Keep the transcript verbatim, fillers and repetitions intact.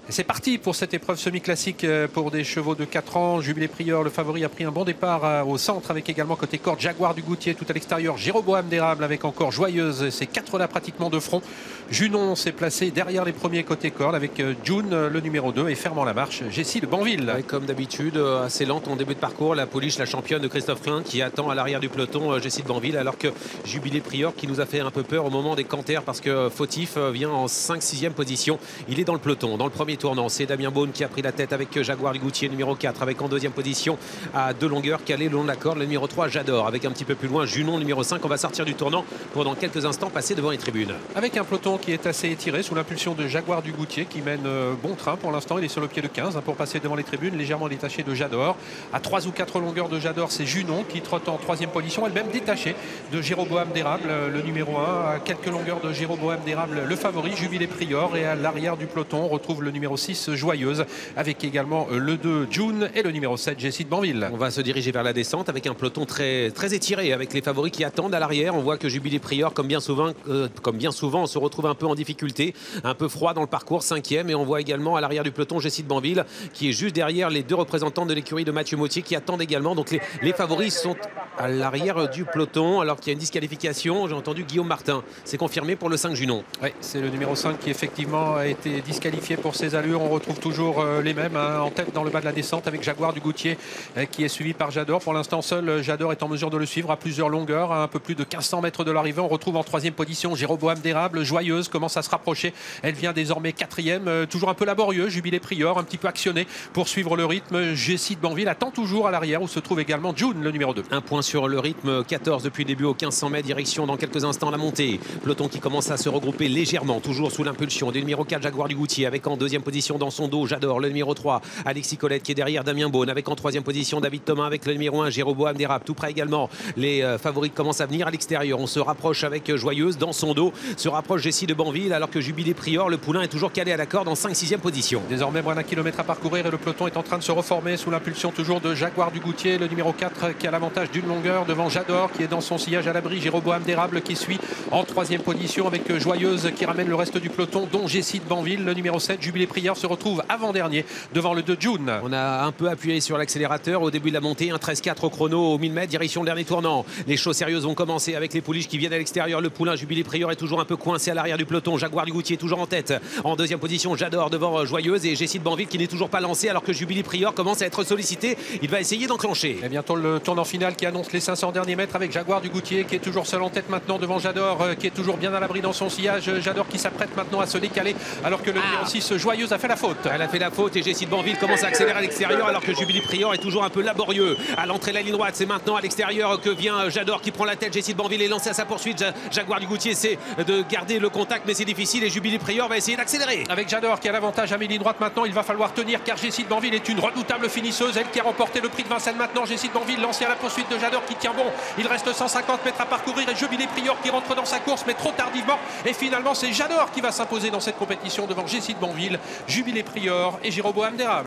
C'est parti pour cette épreuve semi-classique pour des chevaux de quatre ans. Jubilé Prieur, le favori, a pris un bon départ au centre avec également côté corde Jaguar du Goutier. Tout à l'extérieur, Jéroboam d'Érable avec encore Joyeuse. Ces quatre-là pratiquement de front. Junon s'est placé derrière les premiers côté corde avec June, le numéro deux, et fermant la marche, Jessie de Banville. Ouais, comme d'habitude, assez lente en début de parcours. La Pouliche, la championne de Christophe Klein, qui attend à l'arrière du peloton Jessie de Banville, alors que Jubilé Prieur, qui nous a fait un peu peur au moment des canters parce que Fautif vient en cinq sixième position. Il est dans le peloton, dans le premier tournant. C'est Damien Beaune qui a pris la tête avec Jaguar du Goutier, numéro quatre, avec en deuxième position à deux longueurs calé le long de la corde, le numéro trois, J'adore, avec un petit peu plus loin Junon, numéro cinq. On va sortir du tournant pour dans quelques instants passer devant les tribunes. Avec un peloton qui est assez étiré sous l'impulsion de Jaguar du Goutier qui mène euh, bon train pour l'instant. Il est sur le pied de quinze hein, pour passer devant les tribunes, légèrement détaché de J'adore. À trois ou quatre longueurs de J'adore, c'est Junon qui trotte en troisième position, elle-même détachée de Jéroboam d'Érable, le numéro un. À quelques longueurs de Jéroboam d'Érable, le favori, Jubilé Prieur. Et à l'arrière du peloton, on retrouve le numéro six, Joyeuse, avec également le deux, June, et le numéro sept, Jessie de Banville. On va se diriger vers la descente avec un peloton très, très étiré, avec les favoris qui attendent à l'arrière. On voit que Jubilé Prieur, comme bien souvent, euh, comme bien souvent, on se retrouve un peu en difficulté, un peu froid dans le parcours, cinquième. Et on voit également à l'arrière du peloton Jessie de Banville, qui est juste derrière les deux représentants de l'écurie de Mathieu Mautier, qui attendent également. Donc les, les favoris sont à l'arrière du peloton, alors qu'il y a une disqualification. J'ai entendu Guillaume Martin. C'est confirmé pour le cinq Junon. Oui, c'est le numéro cinq qui effectivement a été disqualifié pour ses allures. On retrouve toujours euh, les mêmes hein, en tête dans le bas de la descente avec Jaguar du Goutier euh, qui est suivi par J'adore. Pour l'instant, seul J'adore est en mesure de le suivre à plusieurs longueurs, à un peu plus de quinze cents mètres de l'arrivée. On retrouve en troisième position Jéroboam d'Érable. Joyeuse commence à se rapprocher. Elle vient désormais quatrième, euh, toujours un peu laborieux. Jubilé Prieur, un petit peu actionné pour suivre le rythme. Jessie de Banville attend toujours à l'arrière où se trouve également June, le numéro deux. Un point sur le rythme, quatorze depuis le début aux quinze cents mètres, direction dans quelques instants la montée. Peloton qui commence à se regrouper légèrement, toujours sous l'impulsion du numéro quatre, Jaguar du Goutier, avec en deuxième position dans son dos J'adore, le numéro trois, Alexis Colette qui est derrière Damien Beaune, avec en troisième position David Thomas, avec le numéro un, Jéroboam d'Érable. Tout près également, les euh, favoris commencent à venir à l'extérieur. On se rapproche avec Joyeuse, dans son dos se rapproche Jessie de Banville, alors que Jubilé Prieur, le poulain, est toujours calé à la corde en cinq sixième position. Désormais, moins d'un kilomètre à parcourir et le peloton est en train de se reformer sous l'impulsion toujours de Jaguar du Goutier, le numéro quatre qui a l'avantage d'une longueur devant J'adore qui est dans son sillage à l'abri, Jéroboam d'Érable qui suit en troisième position avec Joyeuse qui ramène le reste du peloton, dont Jessie de Banville, le numéro sept, Jubilé Prieur se retrouve avant-dernier devant le deux June. On a un peu appuyé sur l'accélérateur au début de la montée, un treize quatre au chrono au mille mètres, direction le dernier tournant. Les choses sérieuses vont commencer avec les pouliches qui viennent à l'extérieur. Le poulain Jubilé Prieur est toujours un peu coincé à l'arrière du peloton. Jaguar du Goutier toujours en tête. En deuxième position, J'adore devant Joyeuse et Jessie de Banville qui n'est toujours pas lancé alors que Jubilé Prieur commence à être sollicité. Il va essayer d'enclencher. Et bientôt le tournant final qui annonce les cinq cents derniers mètres avec Jaguar du Goutier qui est toujours seul en tête maintenant devant J'adore, qui est toujours bien à l'abri dans son sillage. J'adore qui s'apprête maintenant à se décaler alors que le ah. numéro six, Joyeuse, a fait la faute. Elle a fait la faute et Jessie de Banville commence à accélérer à l'extérieur alors que Jubilé Prieur est toujours un peu laborieux. À l'entrée de la ligne droite, c'est maintenant à l'extérieur que vient J'adore qui prend la tête. Jessie de Banville est lancée à sa poursuite. Jaguar du Goutier essaie de garder le contact mais c'est difficile et Jubilé Prieur va essayer d'accélérer. Avec J'adore qui a l'avantage à mi-ligne droite maintenant, il va falloir tenir car Jessie de Banville est une redoutable finisseuse. Elle qui a remporté le prix de Vincennes maintenant. Jessie de Banville lancée à la poursuite de J'adore qui tient bon. Il reste cent cinquante mètres à parcourir et Jubilé Prieur qui rentre dans sa course mais trop tardivement. Et finalement, c'est J'adore qui va s'imposer dans cette compétition devant Jessie de Banville, Jubilé Prieur et Jéroboam d'Érable.